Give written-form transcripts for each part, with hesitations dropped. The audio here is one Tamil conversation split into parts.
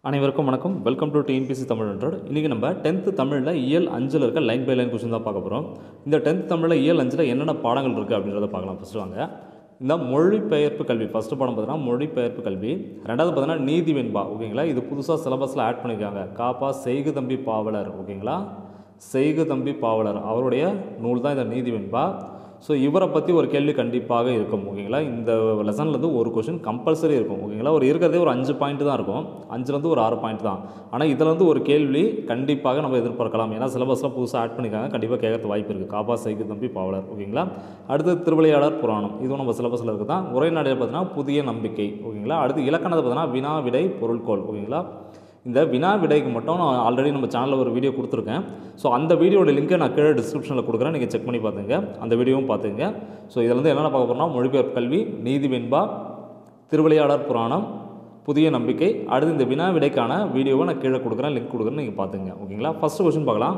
அனைவருக்கும் வணக்கம். Welcome to TNPSC Tamil 100. இன்றைக்கி நம்ம 10th தமிழில் இயல் 5ல் இருக்க லைன் பை லைன் கொஸ்டின் தான் பார்க்க போகிறோம். இந்த 10th தமிழில் இயல் 5ல் என்னென்ன பாடங்கள் இருக்குது அப்படின்றத பார்க்கலாம். ஃபஸ்ட்டு வாங்க, இந்த மொழிபெயர்ப்பு கல்வி ஃபஸ்ட்டு பாடம் பார்த்தீங்கன்னா மொழிபெயர்ப்பு கல்வி. ரெண்டாவது பார்த்தீங்கன்னா நீதி வெண்பா. ஓகேங்களா, இது புதுசாக சிலபஸில் ஆட் பண்ணியிருக்காங்க. காப்பா செய்கு தம்பி பாவலர். ஓகேங்களா, செய்கு தம்பி பாவலர் அவருடைய நூல் தான் இந்த நீதி வெண்பா. ஸோ இவரை பற்றி ஒரு கேள்வி கண்டிப்பாக இருக்கும். ஓகேங்களா, இந்த லெசன்லேருந்து ஒரு கொஷின் கம்பல்சரி இருக்கும். ஓகேங்களா, ஒரு இருக்கிறதே ஒரு 5 பாயிண்ட் தான் இருக்கும். 5லேருந்து ஒரு 6 பாயிண்ட் தான். ஆனால் இதிலேருந்து ஒரு கேள்வி கண்டிப்பாக நம்ம எதிர்பார்க்கலாம். ஏன்னா சிலபஸில் புதுசாக ஆட் பண்ணிக்காங்க, கண்டிப்பாக கேட்கறது வாய்ப்பு இருக்குது. காப்பா செய்கு தம்பி பாவலர். ஓகேங்களா, அடுத்து திருவிளையாடற் புராணம், இதுவும் நம்ம சிலபஸில் இருக்குது தான். உரைநடையில் பார்த்தீங்கன்னா புதிய நம்பிக்கை. ஓகேங்களா, அடுத்து இலக்கணத்தை பார்த்தீங்கன்னா வினா விடை பொருள்கோள். ஓகேங்களா, இந்த வினா விடைக்கு மட்டும் நான் ஆல்ரெடி நம்ம சேனலில் ஒரு வீடியோ கொடுத்துருக்கேன். ஸோ அந்த வீடியோட லிங்க்கை நான் கீழே டிஸ்கிரிப்ஷனில் கொடுக்குறேன், நீங்கள் செக் பண்ணி பார்த்துங்க. அந்த வீடியோவும் பார்த்துங்க. ஸோ இதில் வந்து என்னென்ன பார்க்க போகிறோம்னா மொழிபெயர்ப்பு கல்வி, நீதி வெண்பா, திருவிளையாடற் புராணம், புதிய நம்பிக்கை. அடுத்து இந்த வினா விடைக்கான வீடியோவை நான் கீழே கொடுக்குறேன், லிங்க் கொடுக்குறேன், நீங்கள் பார்த்துங்க. ஓகேங்களா, ஃபஸ்ட்டு கொஸ்டின் பார்க்கலாம்.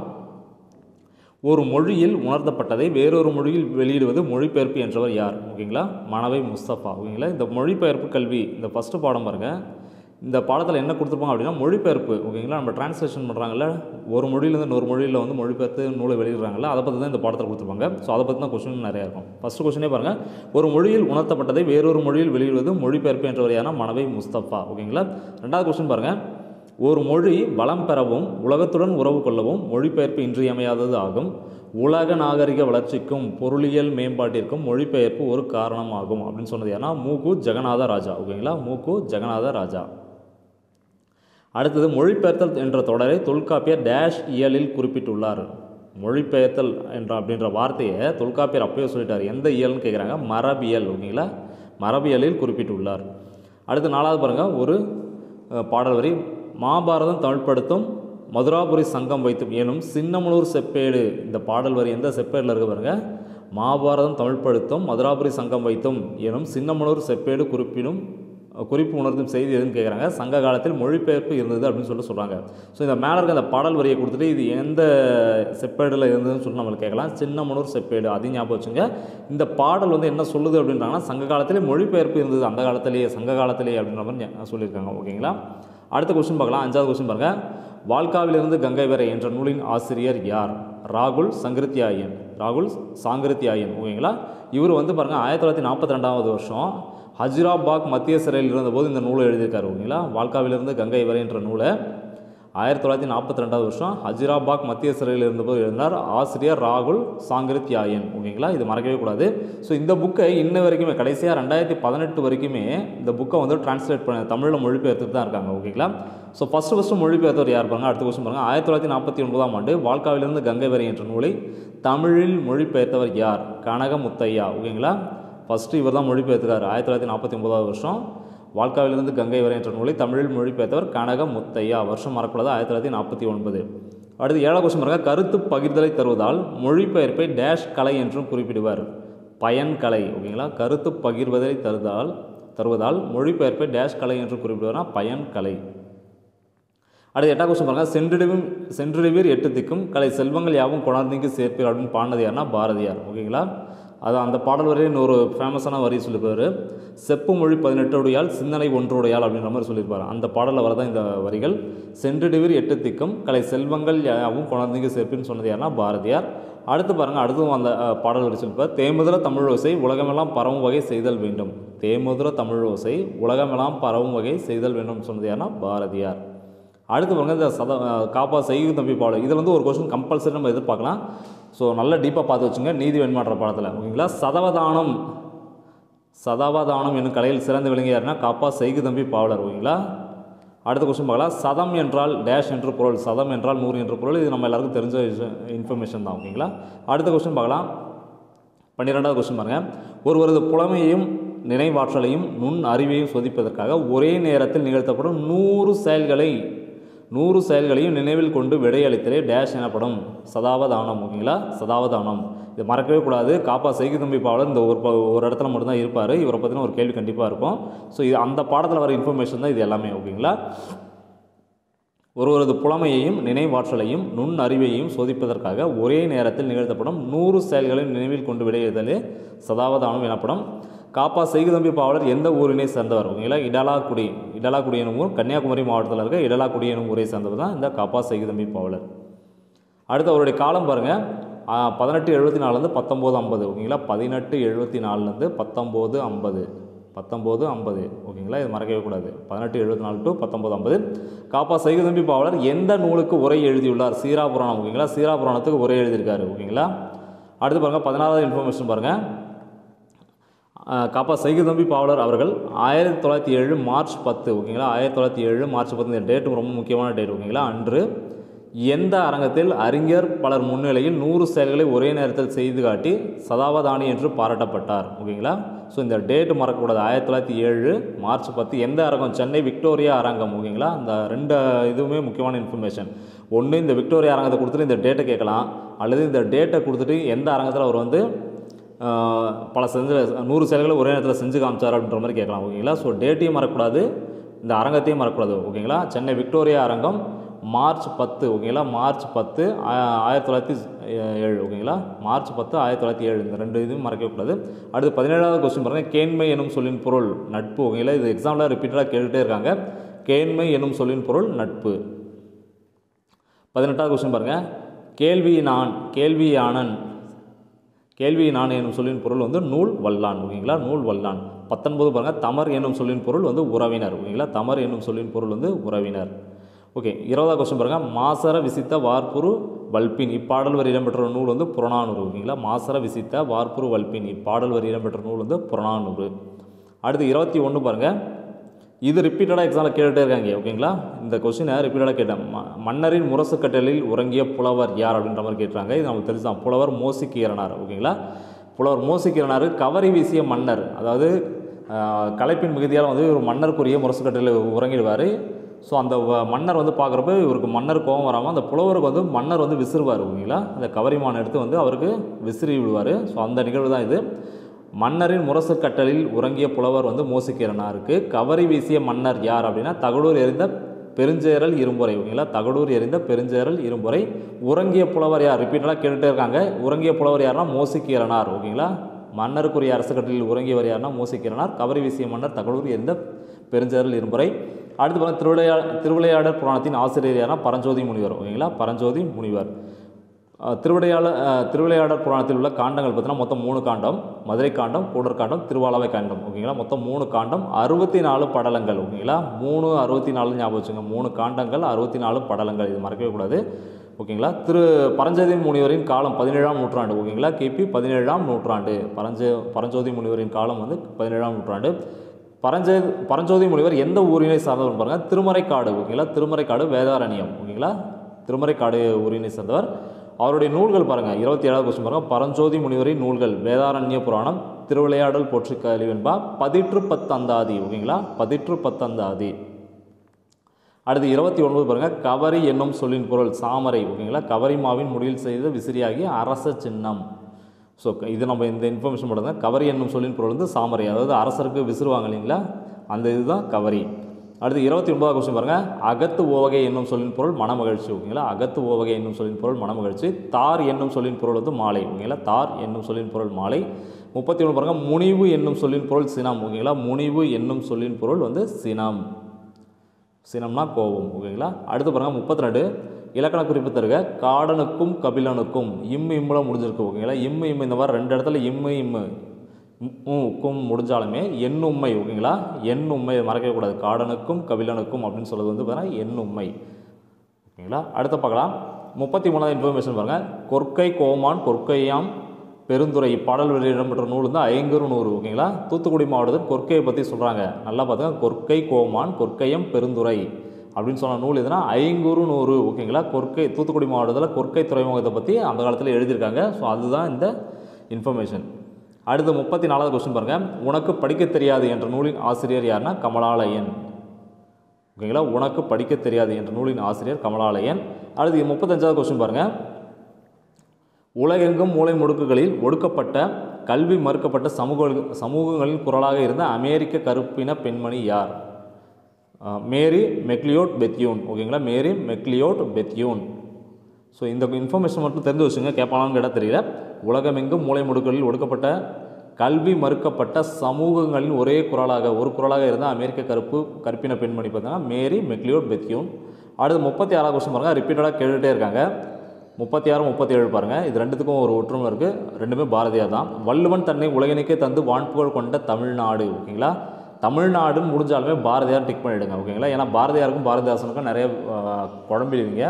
ஒரு மொழியில் உணர்த்தப்பட்டதை வேறொரு மொழியில் வெளியிடுவது மொழிபெயர்ப்பு என்றவர் யார்? ஓகேங்களா, மனவை முஸ்தபா. ஓகேங்களா, இந்த மொழிபெயர்ப்பு கல்வி இந்த ஃபஸ்ட்டு பாடம் பாருங்கள். இந்த பாடத்தில் என்ன கொடுத்துருப்பாங்க அப்படின்னா மொழிபெயர்ப்பு. ஓகேங்களா, நம்ம டிரான்ஸ்லேஷன் பண்ணுறாங்கல்ல, ஒரு மொழியிலேருந்து இன்னொரு மொழியில் வந்து மொழிபெயர்த்து நூலை வெளியிடுறாங்கல்ல, அதை பற்றி தான் இந்த பாடத்தில் கொடுத்துருப்பாங்க. ஸோ அதை பற்றி தான் கொஸ்டின் நிறையா இருக்கும். ஃபஸ்ட்டு கொஸ்டினே பாருங்கள், ஒரு மொழியில் உணர்த்தப்பட்டதை வேறொரு மொழியில் வெளியிடுவது மொழிபெயர்ப்பு என்றவர் யாருன்னா மனவை முஸ்தபா. ஓகேங்களா, ரெண்டாவது கொஸ்டின் பாருங்கள், ஒரு மொழி வளம் பெறவும் உலகத்துடன் உறவு கொள்ளவும் மொழிபெயர்ப்பு இன்றியமையாதது ஆகும். உலக நாகரிக வளர்ச்சிக்கும் பொருளியல் மேம்பாட்டிற்கும் மொழிபெயர்ப்பு ஒரு காரணமாகும் அப்படின்னு சொன்னது ஏன்னா மூகு ஜெகநாத ராஜா. ஓகேங்களா, மூகு ஜெகநாத ராஜா. அடுத்தது, மொழிபெயர்த்தல் என்ற தொடரை தொல்காப்பியர் டேஷ் இயலில் குறிப்பிட்டுள்ளார். மொழிபெயர்த்தல் அப்படின்ற வார்த்தையை தொல்காப்பியர் அப்பயே சொல்லிட்டார். எந்த இயல்னு கேட்குறாங்க, மரபியல். ஓகேங்களா, மரபியலில் குறிப்பிட்டுள்ளார். அடுத்து நாலாவது பாருங்கள், ஒரு பாடல் வரி, மாபாரதம் தமிழ்படுத்தும் மதுராபுரி சங்கம் வைத்தும் எனும் சின்னமனூர் செப்பேடு. இந்த பாடல் வரி எந்த செப்பேடில் இருக்க பாருங்கள், மாபாரதம் தமிழ்படுத்தும் மதுராபுரி சங்கம் வைத்தும் எனும் சின்னமனூர் செப்பேடு குறிப்பு உணர்த்தும் செய்தி எதுன்னு கேட்குறாங்க. சங்க காலத்தில் மொழிபெயர்ப்பு இருந்தது அப்படின்னு சொல்கிறாங்க. ஸோ இந்த மேலே இருக்க அந்த பாடல் வரியை கொடுத்துட்டு இது எந்த செப்பேடில் இருந்ததுன்னு சொல்லி நம்மளுக்கு கேட்கலாம். சின்னமனூர் செப்பேடு, அதையும் ஞாபகம் வச்சுங்க. இந்த பாடல் வந்து என்ன சொல்லுது அப்படின்றாங்கன்னா சங்க காலத்திலே மொழிபெயர்ப்பு இருந்தது, அந்த காலத்திலேயே சங்க காலத்திலேயே அப்படின்ற மாதிரி சொல்லியிருக்காங்க. ஓகேங்களா, அடுத்த கொஸ்டின் பார்க்கலாம். 5வது கொஸ்டின் பாருங்கள், வாழ்க்காவிலிருந்து கங்கை வரை என்ற நூலின் ஆசிரியர் யார்? ராகுல் சாங்கிருத்தியாயன். ஓகேங்களா, இவர் வந்து பாருங்கள் 1942வது வருஷம் ஹஜிராபாக் மத்திய சிறையில் இருந்தபோது இந்த நூலை எழுதியிருக்காரு. ஓகேங்களா, வாழ்க்காவிலிருந்து கங்கை வரை என்ற நூலை 1942வது வருஷம் ஹஜிராபாக் மத்திய சிறையில் இருந்தபோது எழுதினார். ஆசிரியர் ராகுல் சாங்கிருத்தியாயன். ஓகேங்களா, இது மறக்கவே கூடாது. ஸோ இந்த புக்கை இன்ன வரைக்குமே கடைசியாக 2018 வரைக்குமே இந்த புக்கை வந்து டிரான்ஸ்லேட் பண்ண தமிழில் மொழிபெயர்த்துட்டு தான் இருக்காங்க. ஓகேங்களா, ஸோ ஃபஸ்ட்டு மொழிபெயர்த்தவர் யார் பாருங்க. அடுத்த கொஸ்டின் பாருங்கள், 1949ஆம் ஆண்டு வாழ்க்காவிலிருந்து கங்கை வரை என்ற நூலை தமிழில் மொழிபெயர்த்தவர் யார்? கனக முத்தையா. ஓகேங்களா, ஃபஸ்ட்டு இவர் தான் மொழிபெயர்த்துக்கார். 1949வது வருஷம் வாழ்க்காவிலிருந்து கங்கை வரை என்ற நூலை தமிழில் மொழிபெயர்த்தவர் கனக முத்தையா. வருஷம் மறக்கூடாது, 1949. அடுத்து 7வது கொஸ்டின் பாருங்கள், கருத்து பகிர்தலை தருவதால் மொழிபெயர்ப்பை டேஷ் கலை என்றும் குறிப்பிடுவர். பயன்கலை. ஓகேங்களா, கருத்து பகிர்வதை தருவதால் மொழிபெயர்ப்பை டேஷ் கலை என்று குறிப்பிடுவார்னா பயன்கலை. அடுத்து 8வது கொஸ்டின் பாருங்கள், சென்றிடுவீர் 8 திக்கும் கலை செல்வங்கள் யாவும் கொணர்ந்தீங்கு சேர்ப்பீர் அப்படின்னு பாடினது யாருன்னா பாரதியார். ஓகேங்களா, அது அந்த பாடல் வரையும் இன்னொரு ஃபேமஸான வரி சொல்லியிருப்பார், செப்பு மொழி 18 உடையால் சிந்தனை 1 உடையால் அப்படின்ற மாதிரி சொல்லியிருப்பார். அந்த பாடலில் வரதான் இந்த வரிகள். சென்றிடுவீர் 8 திக்கும் கலை செல்வங்கள் யாவும் கொணர்ந்தீங்கு சேர்ப்பின்னு சொன்னது யாருன்னா பாரதியார். அடுத்து பாருங்கள், அடுத்தும் அந்த பாடல் வரி சொல்லியிருப்பார், தேமுதிர தமிழோசை உலகமெல்லாம் பரவும் வகை செய்தல் வேண்டும். தேமுதிர தமிழோசை உலகமெல்லாம் பரவும் வகை செய்தல் வேண்டும் சொன்னது யாருன்னா பாரதியார். அடுத்து பாருங்கள், இந்த காப்பா செய்கு தம்பி பாடல், இதில் வந்து ஒரு கொஸ்டின் கம்பல்சரி நம்ம எதிர்பார்க்கலாம். ஸோ நல்லா டீப்பாக பார்த்து வச்சுங்க. நீதி வெண்மாற்ற பாடத்தில். ஓகேங்களா, சதவதானம் என்னும் கலையில் சிறந்து விளங்கியாருன்னா காப்பா செய்கு தம்பி பாவலர். ஓகேங்களா, அடுத்த கொஸ்டின் பார்க்கலாம், சதம் என்றால் டேஷ் என்று பொருள். சதம் என்றால் 100 என்று பொருள். இது நம்ம எல்லாருக்கும் தெரிஞ்ச இன்ஃபர்மேஷன் தான். ஓகேங்களா, அடுத்த கொஸ்டின் பார்க்கலாம். 12வது கொஸ்டின் பாருங்கள், ஒருவரது புலமையையும் நினைவாற்றலையும் நுண் அறிவையும் சோதிப்பதற்காக ஒரே நேரத்தில் நிகழ்த்தப்படும் 100 செயல்களையும் நினைவில் கொண்டு விடையளித்தலே டேஷ் எனப்படும். சதாவதானம். ஓகேங்களா, சதாவதானம். இது மறக்கவே கூடாது. காப்பா செய்கு தம்பி பாவலர் இந்த ஒரு இடத்துல மட்டும்தான் இருப்பார். இவரை பற்றின ஒரு கேள்வி கண்டிப்பாக இருக்கும். ஸோ இது அந்த பாடத்தில் வர இன்ஃபர்மேஷன் தான் இது எல்லாமே. ஓகேங்களா, ஒருவரது புலமையையும் நினைவாற்றலையும் நுண்ணறிவையும் சோதிப்பதற்காக ஒரே நேரத்தில் நிகழ்த்தப்படும் 100 செயல்களை நினைவில் கொண்டு விடையெழுதலே சதாவதானம் எனப்படும். காப்பா செய்குதம்பி பாவலர் எந்த ஊரினை சேர்ந்தவர்? ஓகேங்களா, இடலாக்குடி எனும் ஊர் கன்னியாகுமரி மாவட்டத்தில் இருக்க இடலாக்குடி எனும் ஊரை சேர்ந்தவர் தான் இந்த காப்பா செய்குதம்பி பாவலர். அடுத்து அவருடைய காலம் பாருங்கள், 1874 1950. ஓகேங்களா, 1874 1950. ஓகேங்களா, இது மறக்கவே கூடாது. 1874 to 1950. காப்பா செய்குதம்பி பாவலர் எந்த நூலுக்கு உரை எழுதியுள்ளார்? சீரா புராணம். ஓகேங்களா, சீரா புராணத்துக்கு உரை எழுதியிருக்காரு. ஓகேங்களா, அடுத்து பாருங்கள் 16வது இன்ஃபர்மேஷன் பாருங்கள். காப்பா செய்குதம்பி பாவலர் அவர்கள் 1907 மார்ச் 10. ஓகேங்களா, 1907 மார்ச் 10 இந்த டேட்டு ரொம்ப முக்கியமான டேட். ஓகேங்களா, அன்று எந்த அரங்கத்தில் அறிஞர் பலர் முன்னிலையில் 100 செயல்களை ஒரே நேரத்தில் செய்து காட்டி சதாவதானி என்று பாராட்டப்பட்டார்? ஓகேங்களா, ஸோ இந்த டேட்டு மறக்கக்கூடாது. 1907 மார்ச் 10 எந்த அரங்கம்? சென்னை விக்டோரியா அரங்கம். ஓகேங்களா, இந்த ரெண்டு இதுவுமே முக்கியமான இன்ஃபர்மேஷன். ஒன்று இந்த விக்டோரியா அரங்கத்தை கொடுத்துட்டு இந்த டேட்டை கேட்கலாம், அல்லது இந்த டேட்டை கொடுத்துட்டு எந்த அரங்கத்தில் அவர் வந்து பல 100 செயல்களை ஒரே நேரத்தில் செஞ்சு காமிச்சார் அப்படின்ற மாதிரி கேட்கலாம். ஓகேங்களா, ஸோ டேட்டையும் மறக்கக்கூடாது, இந்த அரங்கத்தையும் மறக்கக்கூடாது. ஓகேங்களா, சென்னை விக்டோரியா அரங்கம் மார்ச் 10. ஓகேங்களா, மார்ச் 10 1907. ஓகேங்களா, மார்ச் 10 1907 இந்த ரெண்டு இதுவும் மறக்கக்கூடாது. அடுத்து 17வது கொஸ்டின் பாருங்கள். கேண்மை எனும் சொல்லின் பொருள் நட்பு. ஓகேங்களா, இது எக்ஸாமில் ரிப்பீட்டடாக கேட்டுகிட்டே இருக்காங்க. கேண்மை எனும் சொல்லின் பொருள் நட்பு. 18வது கொஸ்டின் பாருங்கள். கேள்வி நான் எனும் சொல்லின் பொருள் வந்து நூல் வல்லான். ஓகேங்களா, நூல் வல்லான். 19 பாருங்கள். தமர் எனும் சொல்லின் பொருள் வந்து உறவினர். ஓகேங்களா, தமர் எனும் சொல்லின் பொருள் வந்து உறவினர். ஓகே, 20வது கொஸ்டின் பாருங்கள். மாசர விசித்த வார்ப்புரு வல்பின் இப்பாடல் வரி இடம்பெற்ற நூல் வந்து புறநானூறு. ஓகேங்களா, மாசர விசித்த வார்ப்புரு வல்பின் இப்பாடல் வரி இடம்பெற்ற நூல் வந்து புறநானூறு. அடுத்து 21 பாருங்கள். இது ரிப்பீட்டடாக எக்ஸாமில் கேட்டுகிட்டே இருக்காங்க. ஓகேங்களா, இந்த கொஸ்டினை ரிப்பீட்டடாக கேட்டேன். மன்னரின் முரசு கட்டலில் உறங்கிய புலவர் யார் அப்படின்ற மாதிரி கேட்டுறாங்க. இது நமக்கு தெரிஞ்சுதான், புலவர் மோசிகீரனார். ஓகேங்களா, புலவர் மோசிகீரனார் கவரி வீசிய மன்னர், அதாவது கலைப்பின் மிகுதியால் வந்து ஒரு மன்னருக்குரிய முரசு கட்டலில் உறங்கிடுவார். ஸோ அந்த மன்னர் வந்து பார்க்குறப்ப இவருக்கு மன்னர் கோபம் வராமல் அந்த புலவருக்கு வந்து மன்னர் வந்து விசிறுவார். ஓகேங்களா, அந்த கவரிமான் எடுத்து வந்து அவருக்கு விசிறி விடுவார். ஸோ அந்த நிகழ்வு தான் இது. மன்னரின் முரசு கட்டலில் உறங்கிய புலவர் வந்து மோசிகீரனாருக்கு. கவரி வீசிய மன்னர் யார் அப்படின்னா தகடூர் எறிந்த பெருஞ்சேரல் இரும்புரை. ஓகேங்களா, தகடூர் எறிந்த பெருஞ்சேரல் இரும்புரை. உறங்கிய புலவர் யார்? ரிப்பீட்டடாக கேட்டுகிட்டே இருக்காங்க. உறங்கிய புலவர் யாருன்னா மோசிகீரனார். ஓகேங்களா, மன்னருக்குரிய அரசு கட்டலில் உறங்கியவர் யாருன்னா மோசிகீரனார். கவரி வீசிய மன்னர் தகடூர் எறிந்த பெருஞ்சேரல் இரும்புரை. அடுத்து பாருங்கள். திருவிளையாடற் புராணத்தின் ஆசிரியர் யாருன்னா பரஞ்சோதி முனிவர். ஓகேங்களா, பரஞ்சோதி முனிவர். திருவிளையாடற் புராணத்தில் உள்ள காண்டங்கள் பார்த்தீங்கன்னா மொத்தம் 3 காண்டம். மதுரை காண்டம், கூடற் காண்டம், திருவாலவை காண்டம். ஓகேங்களா, மொத்தம் 3 காண்டம், 64 படலங்கள். ஓகேங்களா, 364 ஞாபகம் வச்சுங்க. 3 காண்டங்கள், 64 படலங்கள். இது மறக்கவே கூடாது. ஓகேங்களா, பரஞ்சோதி முனிவரின் காலம் 17ஆம் நூற்றாண்டு. ஓகேங்களா, கிபி 17ஆம் நூற்றாண்டு. பரஞ்சோதி முனிவரின் காலம் வந்து 17ஆம் நூற்றாண்டு. பரஞ்சோதி முனிவர் எந்த ஊரினை சார்ந்தவர் பாருங்கள்? திருமறைக்காடு. ஓகேங்களா, திருமறைக்காடு வேதாரண்யம். ஓகேங்களா, திருமறைக்காடு ஊரினை சேர்ந்தவர். அவருடைய நூல்கள் பாருங்கள். 27வது கொஸ்டின் பாருங்கள். பரஞ்சோதி முனிவரின் நூல்கள் வேதாரண்ய புராணம், திருவிளையாடல் போற்றி கலிவெண்பா, பதிற்று பத்தந்தாதி. ஓகேங்களா, பதிற்று பத்தந்தாதி. அடுத்து 29 பாருங்கள். கவரி என்னும் சொல்லின் பொருள் சாமரை. ஓகேங்களா, கவரி மாவின் முடிவில் செய்த விசிறியாகிய அரச சின்னம். ஸோ இது நம்ம இந்த இன்ஃபர்மேஷன் போடுறது. கவரி என்னும் சொல்லின் பொருள் வந்து சாமரை, அதாவது அரசருக்கு விசிறுவாங்க இல்லைங்களா, அந்த இதுதான் கவரி. அடுத்து 29வது கொஸ்டின் பாருங்கள். அகத்து ஓவகை என்னும் சொல்லின் பொருள் மனமகிழ்ச்சி. ஓகேங்களா, அகத்து ஓவகை என்னும் சொல்லின் பொருள் மனமகிழ்ச்சி. தார் என்னும் சொல்லின் பொருள் வந்து மாலை. ஓகேங்களா, தார் என்னும் சொல்லின் பொருள் மாலை. 31 பாருங்கள். முனிவு என்னும் சொல்லின் பொருள் சினம். ஓகேங்களா, முனிவு என்னும் சொல்லின் பொருள் வந்து சினம். சினம்னா கோபம். ஓகேங்களா, அடுத்து பாருங்கள். 32 இலக்கண குறிப்பு தருக. காடனுக்கும் கபிலனுக்கும் இம்முல முடிஞ்சிருக்கு. ஓகேங்களா, இம்மு இந்த மாதிரி 2 இடத்துல இம்முக்கும் முடிஞ்சாலுமே எண்ணும்மை. ஓகேங்களா, எண்ணும்மை மறக்கக்கூடாது. காடனுக்கும் கபிலனுக்கும் அப்படின்னு சொல்கிறது வந்து பார்த்தீங்கன்னா எண்ணும்மை. ஓகேங்களா, அடுத்து பார்க்கலாம். 33வது இன்ஃபர்மேஷன் பாருங்கள். கொற்கை கோமான் கொற்கையாம் பெருந்துறை இப்பாடல் வெளியிடம் பெற்ற நூல் வந்து ஐங்குறு நூறு. ஓகேங்களா, தூத்துக்குடி மாவட்டத்தில் கொற்கையை பற்றி சொல்கிறாங்க. நல்லா பார்த்துங்க. கொற்கை கோமான் கொற்கையம் பெருந்துறை அப்படின்னு சொன்ன நூல் எதுனா ஐங்குறு நூறு. ஓகேங்களா, தூத்துக்குடி மாவட்டத்தில் கொற்கை துறைமுகத்தை பற்றி அந்த காலத்தில் எழுதியிருக்காங்க. ஸோ அதுதான் இந்த இன்ஃபர்மேஷன். அடுத்து 34வது கொஸ்டின் பாருங்கள். உனக்கு படிக்க தெரியாது என்ற நூலின் ஆசிரியர் யாருன்னா கமலாலயன். ஓகேங்களா, உனக்கு படிக்க தெரியாது என்ற நூலின் ஆசிரியர் கமலாலயன். அடுத்து 35வது கொஸ்டின் பாருங்கள். உலகெங்கும் மூலை முடுக்குகளில் ஒடுக்கப்பட்ட கல்வி மறுக்கப்பட்ட சமூகங்களின் குரலாக இருந்த அமெரிக்க கருப்பின பெண்மணி யார்? Mary McLeod Bethune. ஓகேங்களா, மேரி மெக்லியோட் பெத்யூன். ஸோ இந்த இன்ஃபர்மேஷன் மட்டும் தெரிஞ்சு வச்சுங்க, கேட்பாங்கன்னு கேட்டால் தெரியல. உலகமெங்கும் மூலை முடுக்குகளில் ஒடுக்கப்பட்ட கல்வி மறுக்கப்பட்ட சமூகங்களின் ஒரு குரலாக இருந்தால் அமெரிக்க கருப்பின பெண்மணி பார்த்தீங்கன்னா மேரி மெக்லியோட் பெத்யூன். அடுத்து 36வது கொஸ்டின் பாருங்கள், ரிப்பீட்டடாக கேட்டுகிட்டே இருக்காங்க. 36, 37 பாருங்கள், இது ரெண்டுத்துக்கும் ஒரு ஒற்றுமை இருக்குது, ரெண்டுமே பாரதியார் தான். வள்ளுவன் தன்னை உலகினைக்கே தந்து வான்புகழ் கொண்ட தமிழ்நாடு. ஓகேங்களா, தமிழ்நாடுன்னு முடிஞ்சாலுமே பாரதியார் டிக் பண்ணிவிடுங்க. ஓகேங்களா, ஏன்னா பாரதியாருக்கும் பாரதிதாசனுக்கும் நிறைய குழம்பிடுவீங்க.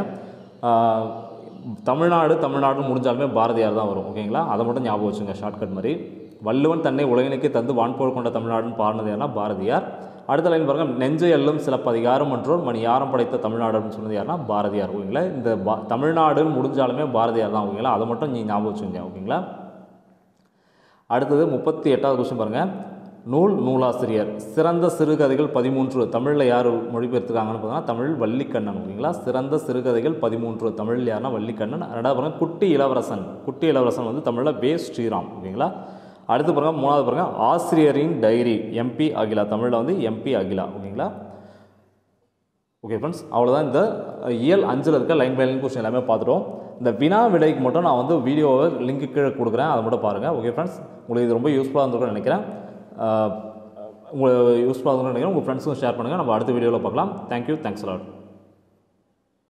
தமிழ்நாடுன்னு முடிஞ்சாலுமே பாரதியார் தான் வரும். ஓகேங்களா, அதை மட்டும் ஞாபகம் வச்சுங்க, ஷார்ட்கட் மாதிரி. வள்ளுவன் தன்னை உலகினைக்கே தந்து வான்புகழ் கொண்ட தமிழ்நாடுன்னு பாடினது யாருன்னா பாரதியார். அடுத்த லைன் பாருங்கள், நெஞ்சை எல்லும் சிலப்பதிகாரம் என்றோர் மணி யாரம் படைத்த தமிழ்நாடு அப்படின்னு சொன்னது யாருன்னா பாரதியார். ஓகேங்களா, இந்த தமிழ்நாடுன்னு முடிஞ்சாலுமே பாரதியார் தான். ஓகேங்களா, அதை மட்டும் நீங்கள் ஞாபகம் வச்சுங்க. ஓகேங்களா, அடுத்தது 38வது கொஸ்டின் பாருங்கள், நூலாசிரியர். சிறந்த சிறுகதைகள் 13 தமிழில் யார் மொழிபெயர்த்துக்காங்கன்னு பார்த்தீங்கன்னா தமிழ் வள்ளிக்கண்ணன். ஓகேங்களா, சிறந்த சிறுகதைகள் 13 தமிழில் யாருன்னா வள்ளிக்கண்ணன். ரெண்டாவது பாருங்கள், குட்டி இளவரசன் வந்து தமிழில் வே ஸ்ரீராம். ஓகேங்களா, அடுத்து பாருங்கள், 3வது பாருங்கள், ஆசிரியரின் டைரி எம்பி அகிலா. தமிழில் வந்து எம்பி அகிலா. ஓகேங்களா, ஓகே ஃப்ரெண்ட்ஸ், அவ்வளோதான். இந்த இயல் 5ல் இருக்க லைன் பை லைன் கொஸ்டின் எல்லாமே பார்த்துட்டோம். இந்த வினா விடைக்கு மட்டும் நான் வந்து வீடியோவை லிங்க்கு கீழே கொடுக்குறேன், அதை மட்டும் பாருங்கள். ஓகே ஃப்ரெண்ட்ஸ், உங்களுக்கு இது ரொம்ப யூஸ்ஃபுல்லாக இருந்திருக்கும்னு நினைக்கிறேன். உங்களுக்கு யூஸ்ஃபுல்லாக இருந்திருக்கும்னு நினைக்கிறேன். உங்கள் ஃப்ரெண்ட்ஸுக்கும் ஷேர் பண்ணுங்கள். நம்ம அடுத்த வீடியோவில் பார்க்கலாம். Thank you, thanks allot.